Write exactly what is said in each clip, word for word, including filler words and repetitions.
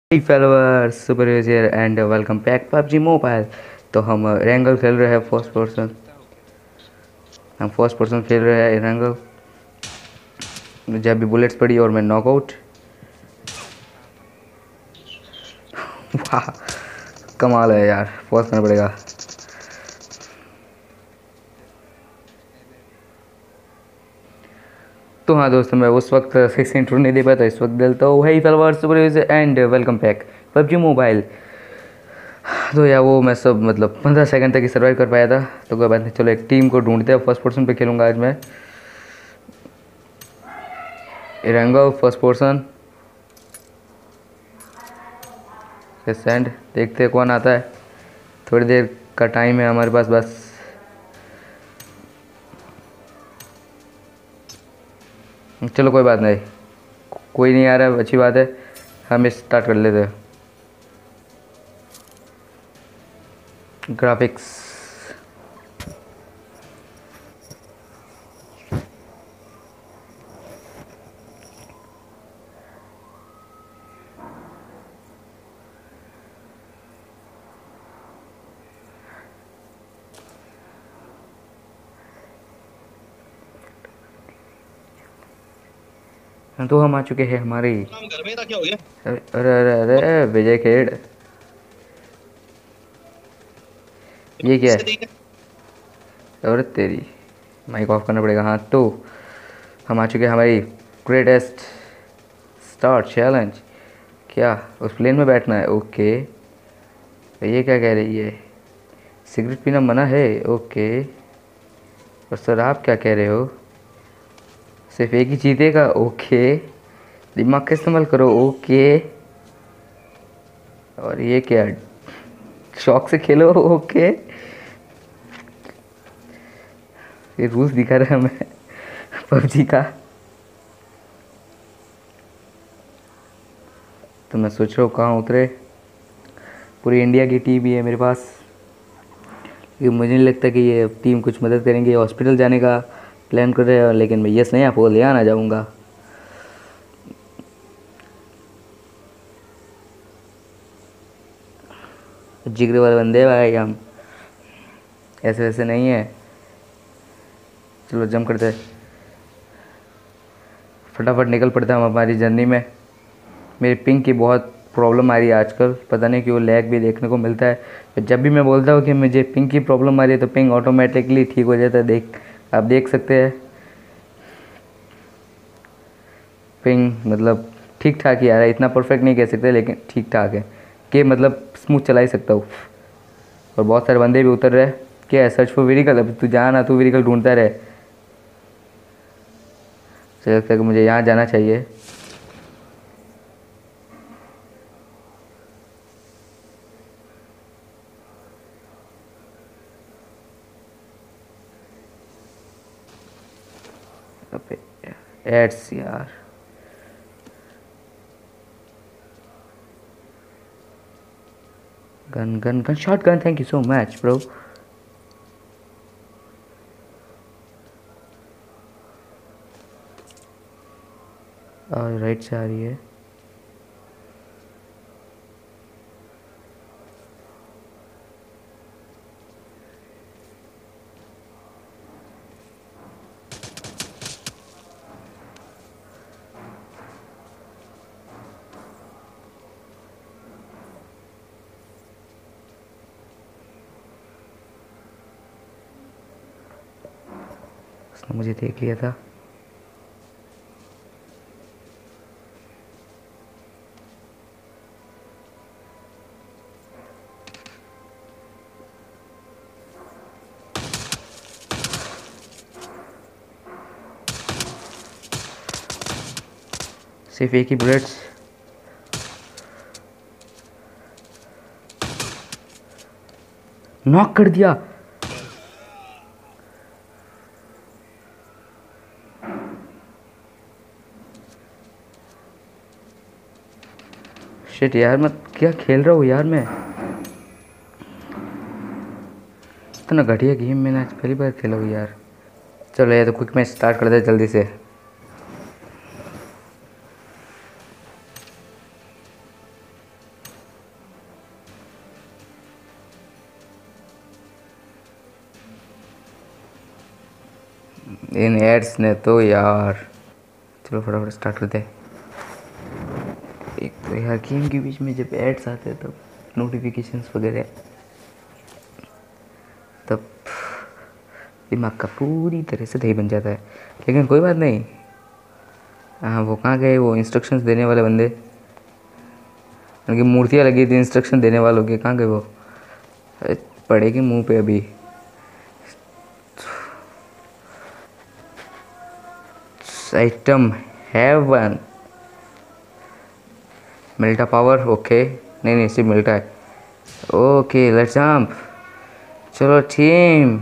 Hey followers, Super is here and welcome back PUBG mobile. तो हम Erangel खेल रहे हैं फर्स्ट पर्सन। हम फर्स्ट पर्सन खेल रहे हैं रैंगल। मुझे अभी बुलेट्स पड़ी और मैं नॉकआउट। वाह, कमाल है यार, पॉज करना पड़ेगा। तो हाँ दोस्तों, मैं उस वक्त सिक्स इंट्रो नहीं दे पाया था, इस वक्त दिलता हूँ। Hey followers, Super is and welcome back PUBG mobile. तो यार वो मैं सब मतलब पंद्रह सेकंड तक ही सर्वाइव कर पाया था। तो कोई बात नहीं, चलो एक टीम को ढूंढते हैं। फर्स्ट पर्सन पे खेलूँगा आज मैं रैंगल फर्स्ट पर्सन। सेंड, देखते हैं कौन आता है। थोड़ी देर का टाइम है हमारे पास बस। चलो कोई बात नहीं, कोई नहीं आ रहा है, अच्छी बात है। हम स्टार्ट कर लेते हैं। ग्राफिक्स तो हम आ चुके हैं हमारी। घर में था, क्या हो गया? अरे अरे अरे विजय खेड़, ये क्या है? अरे तेरी, माइक ऑफ करना पड़ेगा। हाँ तो हम आ चुके हैं हमारी ग्रेटेस्ट स्टार चैलेंज। क्या उस प्लेन में बैठना है? ओके। ये क्या कह रही है? सिगरेट पीना मना है? ओके। और सर आप क्या कह रहे हो? सिर्फ एक ही जीतेगा? ओके। दिमाग का इस्तेमाल करो। ओके। और ये क्या, शौक से खेलो? ओके। ये रूल्स दिखा रहा है हमें पबजी का। तो मैं सोच रहा हूँ कहाँ उतरे। पूरी इंडिया की टीम ही है मेरे पास, लेकिन मुझे नहीं लगता कि ये टीम कुछ मदद करेंगे। हॉस्पिटल जाने का प्लान कर रहे हैं, लेकिन मैं यस नहीं आपको ले आना जाऊँगा। जिगरे वाले बंदे भाई हम, ऐसे वैसे नहीं है। चलो जंप करते हैं, फटाफट निकल पड़ता है हम हमारी जर्नी में। मेरी पिंग की बहुत प्रॉब्लम आ रही है आजकल, पता नहीं क्यों लैग भी देखने को मिलता है। जब भी मैं बोलता हूँ कि मुझे पिंग की प्रॉब्लम आ रही है तो पिंग ऑटोमेटिकली ठीक हो जाता है। देख, आप देख सकते हैं पिंग मतलब ठीक ठाक ही आ रहा है। इतना परफेक्ट नहीं कह सकते, लेकिन ठीक ठाक है कि मतलब स्मूथ चला ही सकता हूँ। और बहुत सारे बंदे भी उतर रहे हैं। क्या है, सर्च फॉर व्हीकल? अब तू जा ना, तू व्हीकल ढूंढता रहे। मुझे लगता है कि मुझे यहाँ जाना चाहिए। अबे एड्स यार, gun gun gun shot gun, thank you so much bro. और राइट से आ रही है। उसने मुझे देख लिया था। सिर्फ एक ही बुलेट्स। नॉक कर दिया। शिट यार, मैं क्या खेल रहा हूँ यार। मैं इतना घटिया गेम मैंने आज पहली बार खेला हूँ यार। चलो ये तो क्विक मैच स्टार्ट कर दे जल्दी से। इन एड्स ने तो यार, चलो फटाफट स्टार्ट करते हैं। एक तो यार गेम के बीच में जब एड्स आते हैं तब नोटिफिकेशंस वगैरह, तब दिमाग का पूरी तरह से दही बन जाता है। लेकिन कोई बात नहीं। हाँ, वो कहाँ गए वो इंस्ट्रक्शंस देने वाले बंदे? उनकी मूर्तियाँ लगी थी इंस्ट्रक्शन देने वालों के, कहाँ गए वो? अरे पड़ेगी मुंह पे अभी। Item heaven, Mylta power, okay. नहीं नहीं सिर्फ मिल्टा है। ओके लेट्स जंप, चलो टीम।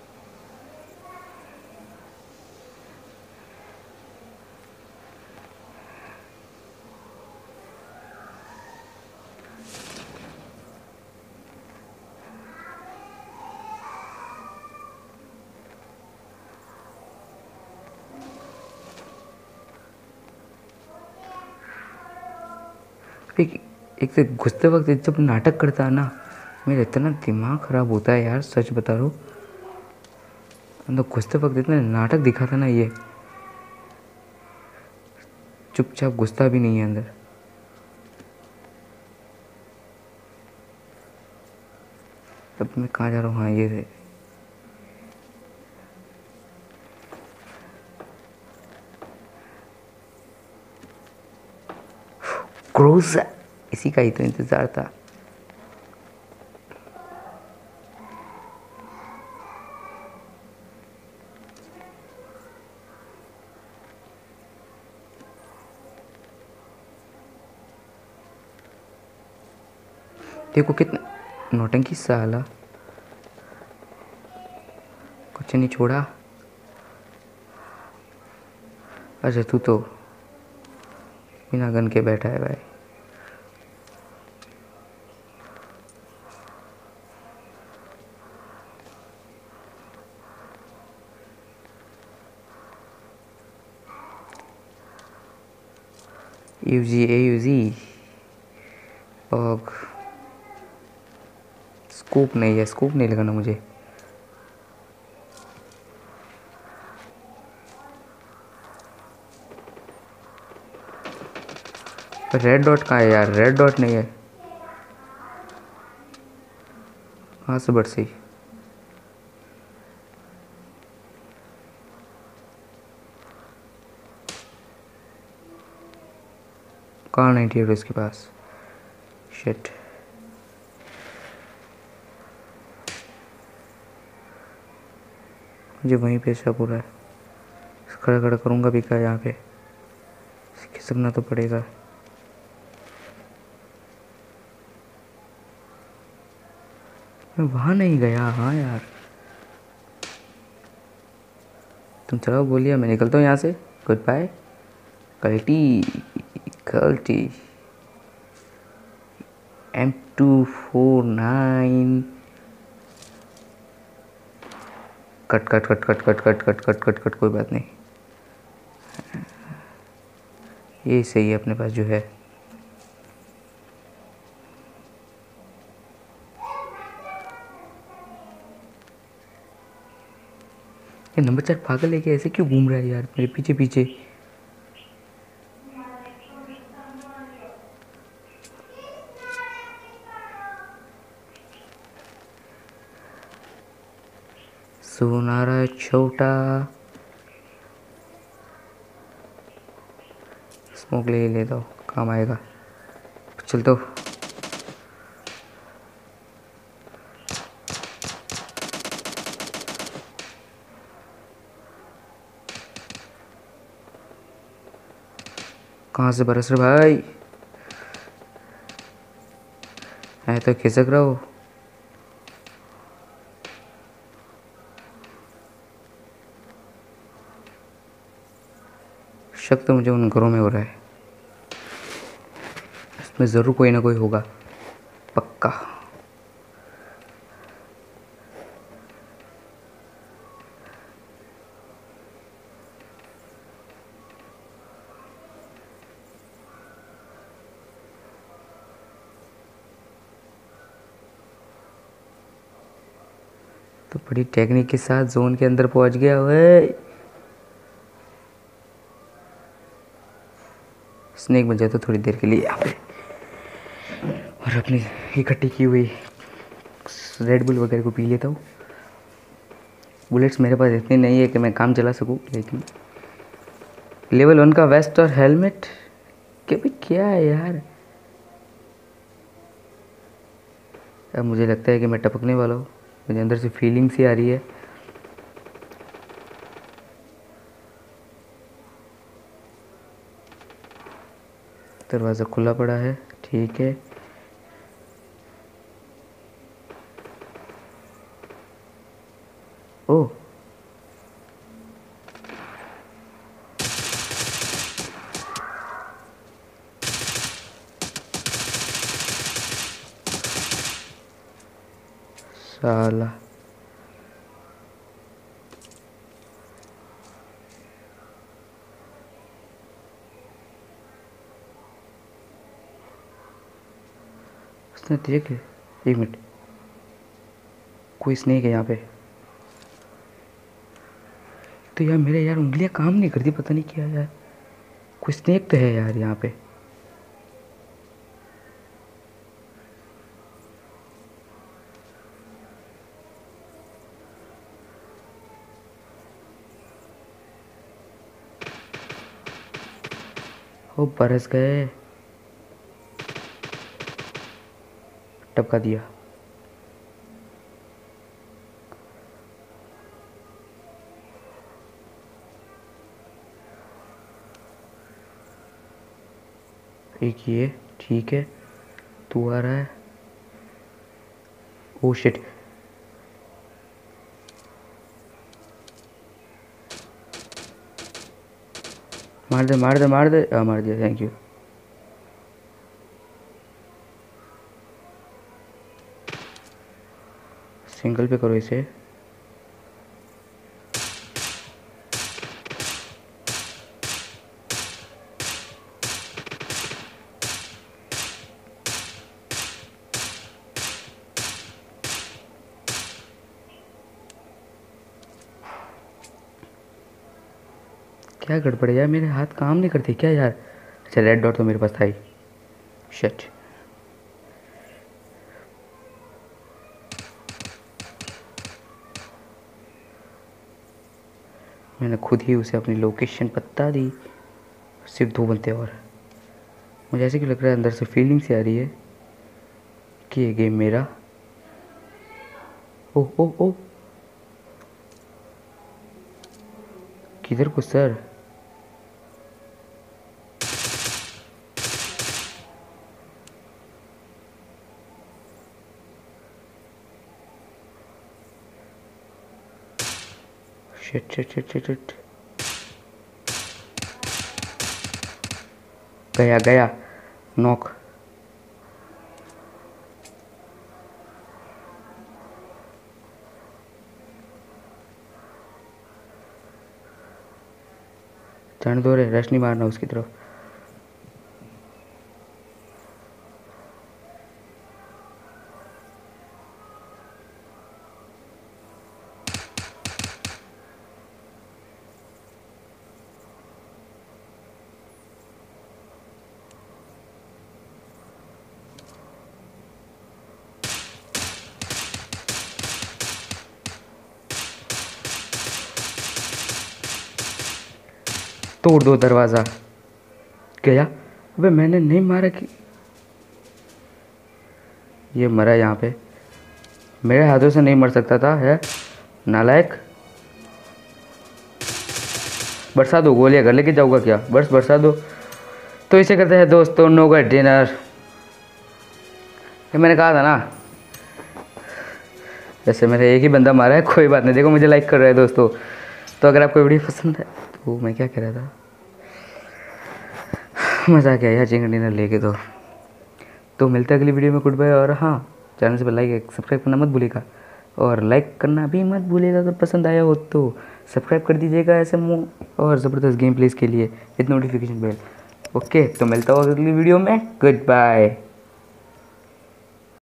एक एक से घुसते वक्त जब नाटक करता है ना, मेरा इतना दिमाग ख़राब होता है यार, सच बता रहा हूँ। अंदर घुसते वक्त इतना नाटक दिखाता ना ये, चुपचाप घुसता भी नहीं है अंदर। अब मैं कहाँ जा रहा हूँ? हाँ ये थे। क्रूज़, इसी का ही तो इंतज़ार था। देखो कितना नौटंकी साला, कुछ नहीं छोड़ा। अच्छा तू तो बिना गन के बैठा है भाई। यूजी ए यूजी और स्कूप नहीं है, स्कूप नहीं लगाना मुझे। रेड डॉट कहाँ है यार? रेड डॉट नहीं है, कहाँ से बरसी? कहाँ नहीं थी उसके पास? शिट, मुझे वहीं पे शक हो रहा है। खड़ा खड़ा करूँगा भी क्या यहाँ पे? खिसकना तो पड़ेगा। मैं वहाँ नहीं गया। हाँ यार, तुम चलो बोलिए, मैं निकलता हूँ यहाँ से। Good bye. कल्टी कल्टी M two four nine. Cut cut cut cut cut cut cut cut cut cut कोई बात नहीं, ये सही है अपने पास जो है। ये नंबर चार पागल है कि ऐसे क्यों घूम रहा है यार मेरे पीछे पीछे? सोनारा छोटा स्मोक ले ले दो, काम आएगा। चल तो कहाँ से बरस रहे भाई? मैं तो खिसक रहा हूँ। शक तो मुझे उन घरों में हो रहा है, इसमें ज़रूर कोई ना कोई होगा, पक्का। तो बड़ी टेक्निक के साथ जोन के अंदर पहुंच गया। ओए स्नेक बन जाए तो थोड़ी देर के लिए यहाँ पे, और अपनी इकट्ठी की हुई रेड बुल वगैरह को पी लेता हूँ। बुलेट्स मेरे पास इतनी नहीं है कि मैं काम चला सकूँ, लेकिन लेवल वन का वेस्ट और हेलमेट के भी क्या है यार। अब मुझे लगता है कि मैं टपकने वाला हूँ, मुझे अंदर से फीलिंग सी आ रही है। दरवाज़ा खुला पड़ा है, ठीक है। ओह, साला उसने देख, एक मिनट, कोई स्नेक है यहाँ पे। तो यार मेरे यार उंगलियां काम नहीं करती, पता नहीं क्या यार। कोई स्नेक तो है यार यहाँ पे। ओ बरस गए, टपका दिया। एक ये, ठीक है, तू आ रहा है। ओ शिट, मार दे मार दे मार दे, आ, मार दिया, थैंक यू। सिंगल पे करो इसे। क्या गड़बड़ है यार, मेरे हाथ काम नहीं करते क्या यार। अच्छा रेड डॉट तो मेरे पास था ही, शिट। मैंने खुद ही उसे अपनी लोकेशन बता दी। सिर्फ दो बनते और मुझे ऐसे क्यों लग रहा है, अंदर से फीलिंग सी आ रही है कि ये गेम मेरा। ओ ओ ओ, किधर को sir? Shit shit shit shit shit, गया गया नॉक। जाने दो रे, रश नहीं मारना उसकी तरफ। तोड़ दो दरवाज़ा। गया, अबे मैंने नहीं मारा कि ये मरा यहाँ पे। मेरे हाथों से नहीं मर सकता था, है नालायक। बरसा दो गोलियाँ, घर लेके जाऊँगा क्या? बस बरसा दो। तो इसे कहते हैं दोस्तों नो गट डिनर। ये मैंने कहा था ना, वैसे मैंने एक ही बंदा मारा है, कोई बात नहीं। देखो मुझे लाइक कर रहा है दोस्तों। तो अगर आपको वीडियो पसंद है तो मैं क्या कह रहा था, मज़ा आ गया यार चिकन डिनर लेके। तो तो मिलते हैं अगली वीडियो में, गुड बाय। और हाँ, चैनल से लाइक सब्सक्राइब करना मत भूलिएगा, और लाइक करना भी मत भूलिएगा। अगर पसंद आया हो तो सब्सक्राइब कर दीजिएगा ऐसे मुँह और ज़बरदस्त गेम प्लेस के लिए, विद नोटिफिकेशन बेल। ओके, तो मिलता हूँ अगली वीडियो में, गुड बाय।